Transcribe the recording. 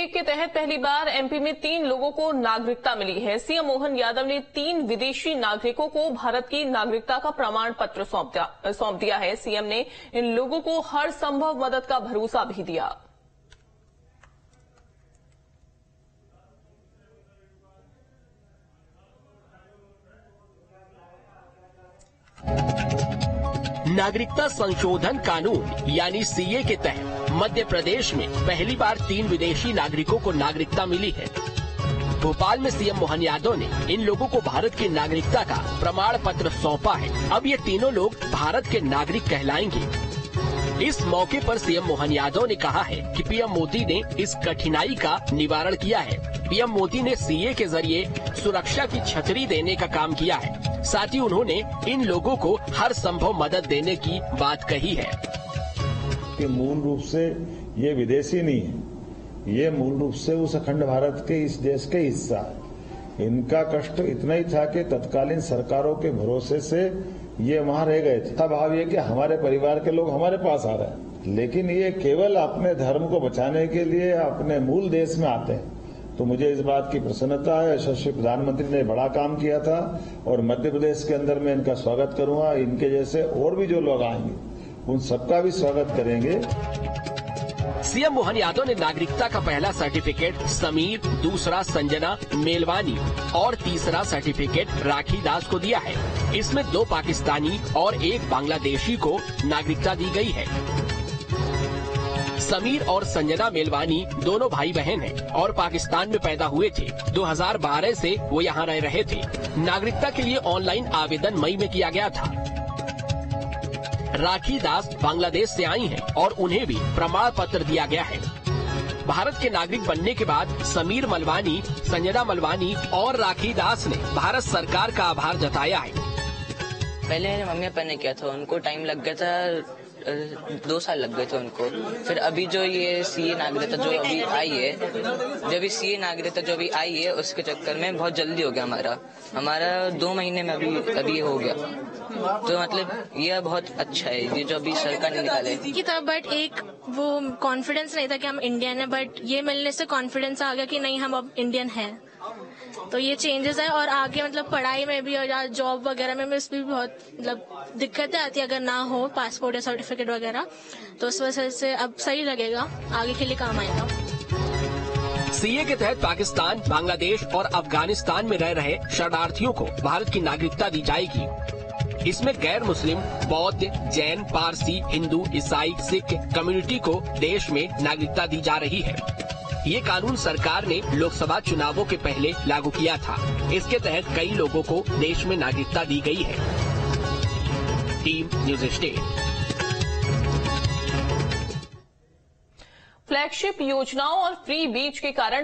के तहत पहली बार एमपी में 3 लोगों को नागरिकता मिली है। सीएम मोहन यादव ने 3 विदेशी नागरिकों को भारत की नागरिकता का प्रमाण पत्र सौंप दिया है। सीएम ने इन लोगों को हर संभव मदद का भरोसा भी दिया। नागरिकता संशोधन कानून यानी सीए के तहत मध्य प्रदेश में पहली बार 3 विदेशी नागरिकों को नागरिकता मिली है। भोपाल में सीएम मोहन यादव ने इन लोगों को भारत की नागरिकता का प्रमाण पत्र सौंपा है। अब ये तीनों लोग भारत के नागरिक कहलाएंगे। इस मौके पर सीएम मोहन यादव ने कहा है कि पीएम मोदी ने इस कठिनाई का निवारण किया है। पीएम मोदी ने सीए के जरिए सुरक्षा की छतरी देने का काम किया है। साथ ही उन्होंने इन लोगों को हर संभव मदद देने की बात कही है कि मूल रूप से ये विदेशी नहीं है, ये मूल रूप से उस अखंड भारत के इस देश के हिस्सा है। इनका कष्ट इतना ही था कि तत्कालीन सरकारों के भरोसे से ये वहां रह गए थे। भाव ये कि हमारे परिवार के लोग हमारे पास आ रहे हैं, लेकिन ये केवल अपने धर्म को बचाने के लिए अपने मूल देश में आते हैं। तो मुझे इस बात की प्रसन्नता है। यशस्वी प्रधानमंत्री ने बड़ा काम किया था और मध्य प्रदेश के अंदर मैं इनका स्वागत करूंगा। इनके जैसे और भी जो लोग आएंगे उन सबका भी स्वागत करेंगे। सीएम मोहन यादव ने नागरिकता का पहला सर्टिफिकेट समीर, दूसरा संजना मेलवानी और तीसरा सर्टिफिकेट राखी दास को दिया है। इसमें 2 पाकिस्तानी और 1 बांग्लादेशी को नागरिकता दी गई है। समीर और संजना मेलवानी दोनों भाई बहन हैं और पाकिस्तान में पैदा हुए थे। 2012 से वो यहाँ रह रहे थे। नागरिकता के लिए ऑनलाइन आवेदन मई में किया गया था। राखी दास बांग्लादेश से आई हैं और उन्हें भी प्रमाण पत्र दिया गया है। भारत के नागरिक बनने के बाद समीर मलवानी, संजना मलवानी और राखी दास ने भारत सरकार का आभार जताया है। पहले मेरे मम्मी पापा ने किया था, उनको टाइम लग गया था, 2 साल लग गए थे उनको। फिर अभी जो ये सीए नागरिकता जो अभी आई है, उसके चक्कर में बहुत जल्दी हो गया हमारा 2 महीने में अभी हो गया। तो मतलब ये बहुत अच्छा है ये जो अभी सरकार ने निकाले की तरफ। बट एक वो कॉन्फिडेंस नहीं था कि हम इंडियन है, बट ये मिलने से कॉन्फिडेंस आ गया कि नहीं हम अब इंडियन हैं। तो ये चेंजेस है और आगे मतलब पढ़ाई में भी और जॉब वगैरह में इसमें भी बहुत मतलब दिक्कतें आती है अगर ना हो पासपोर्ट या सर्टिफिकेट वगैरह। तो उस वजह से अब सही लगेगा, आगे के लिए काम आएगा। सीए के तहत पाकिस्तान, बांग्लादेश और अफगानिस्तान में रह रहे शरणार्थियों को भारत की नागरिकता दी जाएगी। इसमें गैर मुस्लिम, बौद्ध, जैन, पारसी, हिंदू, ईसाई, सिख कम्युनिटी को देश में नागरिकता दी जा रही है। ये कानून सरकार ने लोकसभा चुनावों के पहले लागू किया था। इसके तहत कई लोगों को देश में नागरिकता दी गई है। Team news state. फ्लैगशिप योजनाओं और फ्री बीज के कारण